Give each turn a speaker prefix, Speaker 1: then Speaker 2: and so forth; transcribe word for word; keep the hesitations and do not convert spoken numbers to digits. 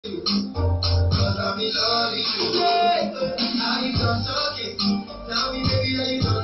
Speaker 1: Cause I'm in love with you. Now you done talking. Tell me, baby, are you done